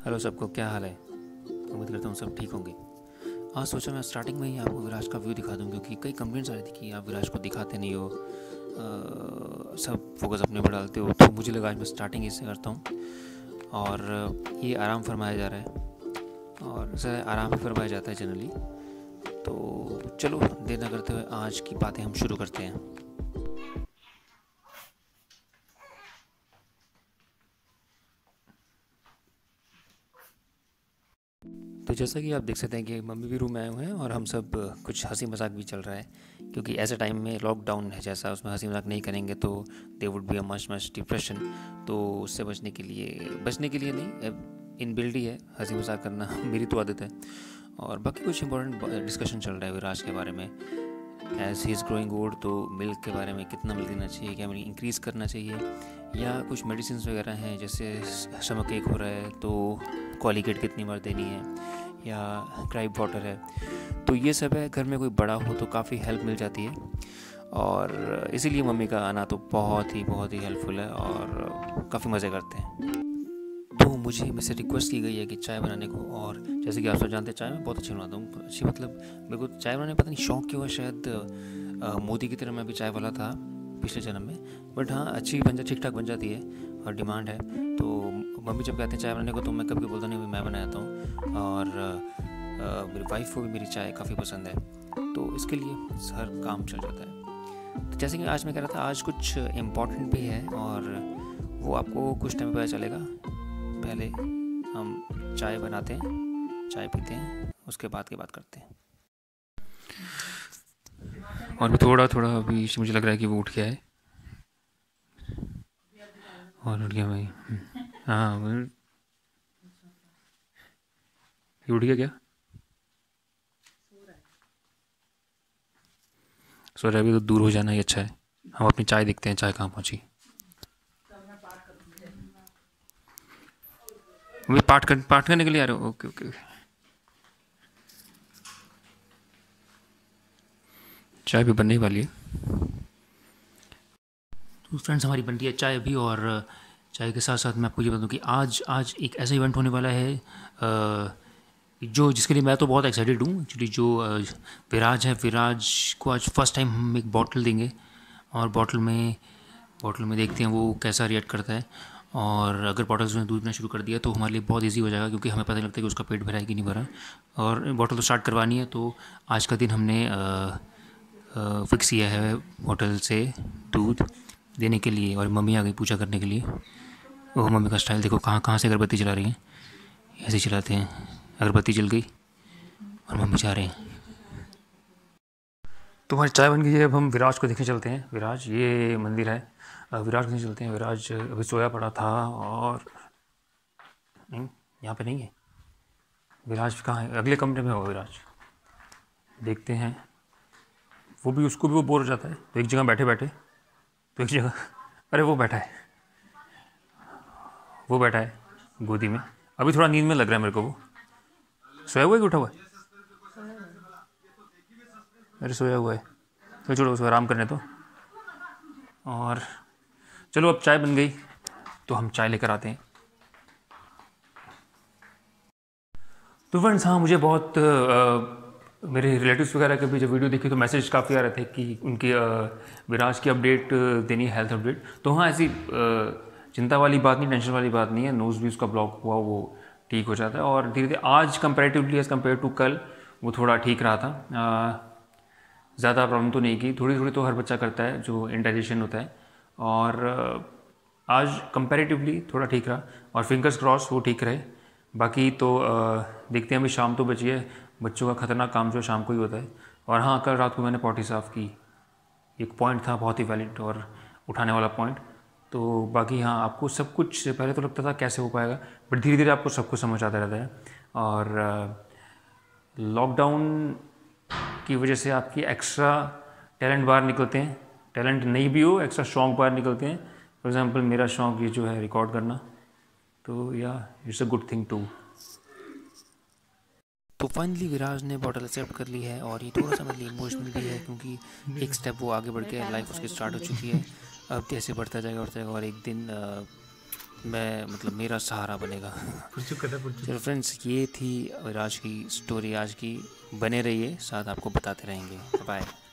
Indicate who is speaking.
Speaker 1: Hello सबको, क्या हाल है। उम्मीद करता हूँ सब ठीक होंगे। आज सोचा मैं स्टार्टिंग में ही आपको विराज का व्यू दिखा दूँ, क्योंकि कई कंप्लेंट्स आ रही थी कि आप विराज को दिखाते नहीं हो, सब फोकस अपने पर डालते हो। तो मुझे लगा आज मैं स्टार्टिंग इससे करता हूँ। और ये आराम फरमाया जा रहा है, और ऐसा आराम ही फरमाया जाता है जनरली। तो चलो देर न करते हुए आज की बातें हम शुरू करते हैं। तो जैसा कि आप देख सकते हैं कि मम्मी भी रूम में आए हुए हैं और हम सब कुछ हंसी मजाक भी चल रहा है, क्योंकि ऐसे टाइम में लॉकडाउन है जैसा, उसमें हंसी मजाक नहीं करेंगे तो they would be a much much depression. तो उससे बचने के लिए नहीं, इन बिल्ड ही है हंसी मजाक करना मेरी तो आदत है। और बाकी कुछ इंपॉर्टेंट डिस्कशन चल रहा है विराज के बारे में। As he is growing old, तो मिल्क के बारे में कितना मिल्क देना चाहिए, क्या मिल्क इंक्रीज़ करना चाहिए, या कुछ मेडिसिन वगैरह हैं जैसे स्टमक एक हो रहा है तो कॉलिगेट कितनी बार देनी है, या क्राइब वाटर है। तो ये सब है, घर में कोई बड़ा हो तो काफ़ी हेल्प मिल जाती है। और इसीलिए मम्मी का आना तो बहुत ही हेल्पफुल है और काफ़ी मज़े करते हैं। तो मुझे मुझसे रिक्वेस्ट की गई है कि चाय बनाने को, और जैसे कि आप सब जानते हैं चाय मैं बहुत अच्छी बनाता हूँ। अच्छी मतलब मेरे को चाय बनाने पता नहीं शौक क्यों है, शायद मोदी की तरह मैं भी चाय वाला था पिछले जन्म में। बट हाँ, अच्छी बन जा ठीक ठाक बन जाती है और डिमांड है। तो मम्मी जब कहते हैं चाय बनाने को तो मैं कभी बोलता नहीं, मैं बनाता हूँ। और मेरी वाइफ को भी मेरी चाय काफ़ी पसंद है, तो इसके लिए हर काम चल जाता है। तो जैसे कि आज मैं कह रहा था, आज कुछ इम्पोर्टेंट भी है और वो आपको कुछ टाइम पता चलेगा। पहले हम चाय बनाते हैं, चाय पीते हैं, उसके बाद की बात करते हैं। और भी थोड़ा थोड़ा अभी मुझे लग रहा है कि वो उठ गया है। और उठ गया भाई। हाँ ये उठ गया क्या? सो रहा है, अभी तो दूर हो जाना ही अच्छा है। हम अपनी चाय देखते हैं, चाय कहाँ पहुँची। अभी पाठ करने के लिए आ रहे हो? Okay okay. चाय भी बनने ही वाली है। तो फ्रेंड्स, हमारी बनती है चाय अभी। और चाय के साथ साथ मैं आपको ये बता दूं कि आज आज एक ऐसा इवेंट होने वाला है जो जिसके लिए मैं तो बहुत एक्साइटेड हूँ एक्चुअली। जो विराज है, विराज को आज फर्स्ट टाइम हम एक बॉटल देंगे, और बॉटल में देखते हैं वो कैसा रिएक्ट करता है। और अगर बॉटल उसने दूध देना शुरू कर दिया तो हमारे लिए बहुत इजी हो जाएगा, क्योंकि हमें पता नहीं लगता कि उसका पेट भरा है कि नहीं भरा। और बॉटल तो स्टार्ट करवानी है, तो आज का दिन हमने फिक्स किया है बॉटल से दूध देने के लिए। और मम्मी आ गई पूजा करने के लिए। ओह, मम्मी का स्टाइल देखो, कहाँ कहाँ से अगरबत्ती जला रही हैं। ऐसे चलाते हैं, अगरबत्ती जल गई और मम्मी जा रहे हैं। तो हमारी चाय बन गई है, अब हम विराज को देखने चलते हैं। विराज, ये मंदिर है, विराज देखने चलते हैं। विराज अभी सोया पड़ा था, और नहीं, यहाँ पे नहीं है विराज। कहाँ है? अगले कमरे में होगा विराज, देखते हैं। वो भी, उसको भी वो बोर हो जाता है, तो एक जगह बैठे बैठे, तो एक जगह अरे वो बैठा है गोदी में। अभी थोड़ा नींद में लग रहा है मेरे को। वो सोया हुआ है कि उठा हुआ है? अरे सोया हुआ है, तो छोड़ो उसको, आराम करने दो। और चलो, अब चाय बन गई तो हम चाय लेकर आते हैं। तो फ्रेंड्स, हाँ, मुझे बहुत मेरे रिलेटिव्स वगैरह के भी जब वीडियो देखी तो मैसेज काफ़ी आ रहे थे कि उनकी विराज की अपडेट देनी है, हेल्थ अपडेट। तो हाँ, ऐसी चिंता वाली बात नहीं, टेंशन वाली बात नहीं है। नोज़ भी उसका ब्लॉक हुआ, वो ठीक हो जाता है। और धीरे धीरे आज कंपेरेटिवली एज़ कम्पेयर टू कल वो थोड़ा ठीक रहा था। ज़्यादा प्रॉब्लम तो नहीं की, थोड़ी थोड़ी तो हर बच्चा करता है जो इंडाइजेशन होता है। और आज कंपैरेटिवली थोड़ा ठीक रहा, और फिंगर्स क्रॉस वो ठीक रहे। बाकी तो देखते हैं, अभी शाम तो बची है। बच्चों का ख़तरनाक काम जो शाम को ही होता है। और हाँ, कल रात को मैंने पॉटी साफ़ की, एक पॉइंट था बहुत ही वैलिड और उठाने वाला पॉइंट। तो बाकी हाँ, आपको सब कुछ पहले तो लगता था कैसे हो पाएगा, बट धीरे धीरे आपको सब कुछ समझ आता रहता है। और लॉकडाउन की वजह से आपकी एक्स्ट्रा टैलेंट बाहर निकलते हैं। टैलेंट नहीं भी हो, एक्स्ट्रा शौक बाहर निकलते हैं। फॉर एग्जांपल, मेरा शौक ये जो है रिकॉर्ड करना, तो या it's a good thing too. तो फाइनली विराज ने बॉटल एक्सेप्ट कर ली है, और ये थोड़ा सा मेरे लिए इमोशनल भी है, क्योंकि एक स्टेप वो आगे बढ़ के लाइफ उसकी स्टार्ट हो चुकी है। अब जैसे बढ़ता जाएगा और एक दिन मैं मतलब मेरा सहारा बनेगा।
Speaker 2: पुरचुक करता पुरचुक।
Speaker 1: चलो फ्रेंड्स, ये थी और आज की स्टोरी आज की। बने रहिए, साथ आपको बताते रहेंगे। बाय।